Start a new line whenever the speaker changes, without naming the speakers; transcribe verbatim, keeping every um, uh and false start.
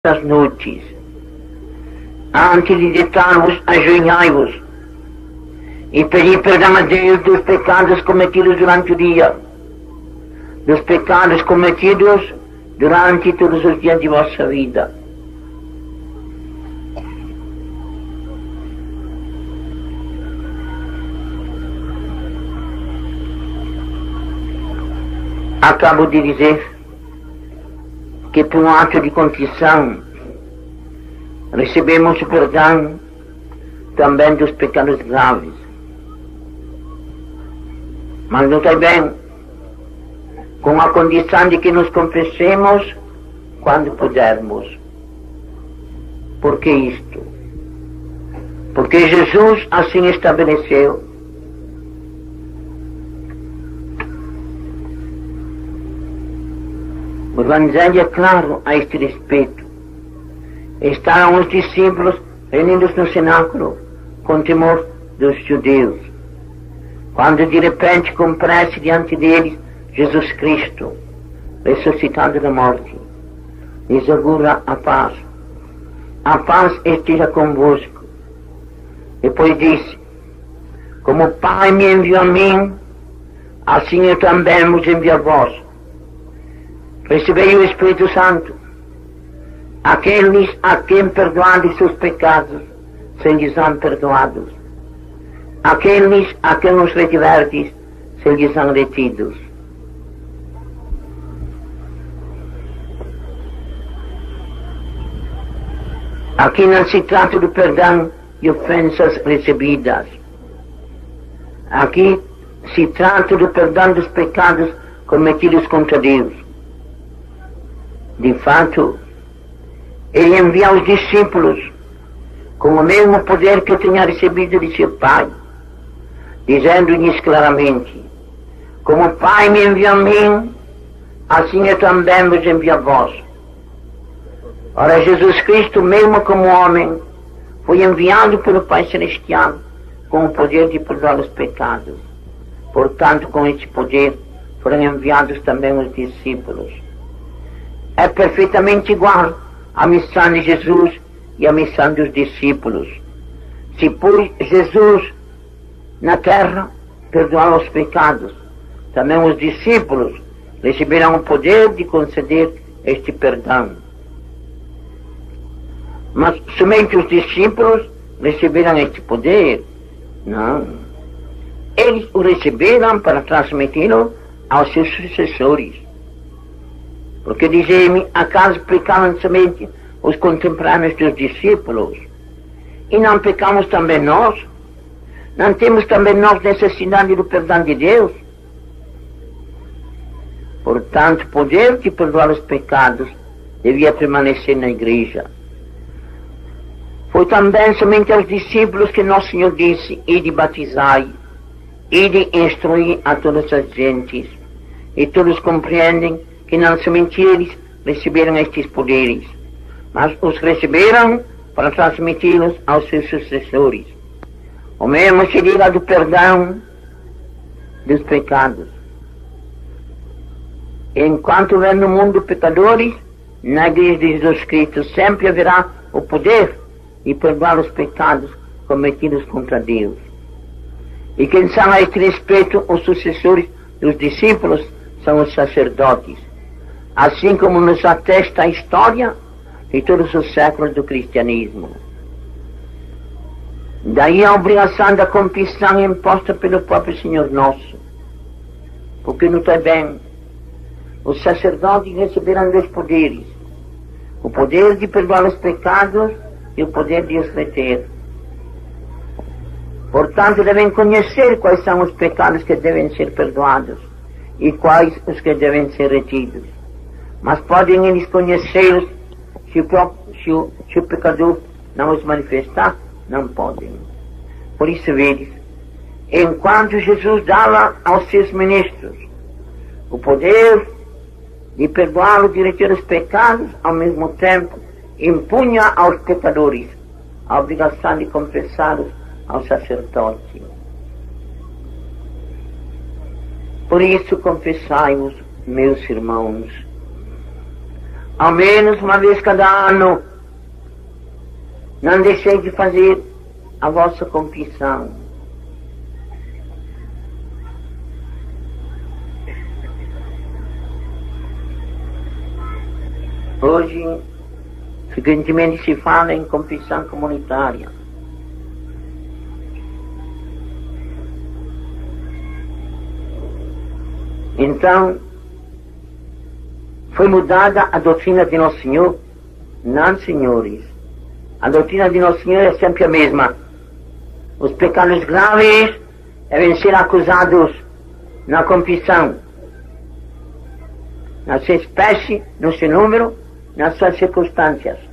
das noites. Antes de deitar-vos, ajoelhai-vos e pedi perdão a Deus dos pecados cometidos durante o dia, dos pecados cometidos durante todos os dias de vossa vida. Acabo de dizer que por um ato de contrição recebemos o perdão também dos pecados graves. Mas notai bem, com a condição de que nos confessemos quando pudermos. Por que isto? Porque Jesus assim estabeleceu. O Evangelho é claro a este respeito. Estavam os discípulos reunidos no cenáculo com temor dos judeus, quando de repente comparece diante deles Jesus Cristo, ressuscitado da morte, lhes augura a paz. A paz esteja convosco. Depois disse: como o Pai me enviou a mim, assim eu também vos envio a vós. Recebei o Espírito Santo. Aqueles a quem perdoardes seus pecados, se lhes são perdoados. Aqueles a quem os retiverdes, se lhes são retidos. Aqui não se trata do perdão de ofensas recebidas. Aqui se trata do perdão dos pecados cometidos contra Deus. De fato, ele envia os discípulos com o mesmo poder que tinha recebido de seu Pai, dizendo-lhes claramente: como o Pai me enviou a mim, assim eu também vos envio a vós. Ora, Jesus Cristo, mesmo como homem, foi enviado pelo Pai Celestial com o poder de perdoar os pecados. Portanto, com este poder foram enviados também os discípulos. É perfeitamente igual à missão de Jesus e à missão dos discípulos. Se por Jesus na terra perdoar os pecados, também os discípulos receberão o poder de conceder este perdão. Mas somente os discípulos receberam este poder? Não. Eles o receberam para transmiti-lo aos seus sucessores. Porque dizem-me, acaso pecaram somente os contemporâneos dos discípulos? E não pecamos também nós? Não temos também nós necessidade do perdão de Deus? Portanto, o poder de perdoar os pecados devia permanecer na igreja. Foi também somente aos discípulos que Nosso Senhor disse: ide batizai, ide instruir a todas as gentes. E todos compreendem que não somente eles receberam estes poderes, mas os receberam para transmiti-los aos seus sucessores. O mesmo se diga do perdão dos pecados. Enquanto houver no mundo pecadores, na igreja de Jesus Cristo sempre haverá o poder de perdoar os pecados cometidos contra Deus. E quem são a este respeito os sucessores dos discípulos são os sacerdotes, assim como nos atesta a história de todos os séculos do cristianismo. Daí a obrigação da confissão imposta pelo próprio Senhor Nosso. Porque notai bem, os sacerdotes receberam dois poderes: o poder de perdoar os pecados e o poder de os reter. Portanto, devem conhecer quais são os pecados que devem ser perdoados e quais os que devem ser retidos. Mas podem eles conhecê-los se o, próprio, se, o, se o pecador não os manifestar? Não podem. Por isso, vedes, enquanto Jesus dava aos seus ministros o poder de perdoá-los, de retirar os pecados, ao mesmo tempo impunha aos pecadores a obrigação de confessá-los ao sacerdote. Por isso, confessai-vos, meus irmãos, ao menos uma vez cada ano, não deixei de fazer a vossa confissão. Hoje, frequentemente se fala em confissão comunitária. Então, foi mudada a doutrina de Nosso Senhor? Não, senhores. A doutrina de Nosso Senhor é sempre a mesma. Os pecados graves devem ser acusados na confissão, na sua espécie, no seu número, nas suas circunstâncias.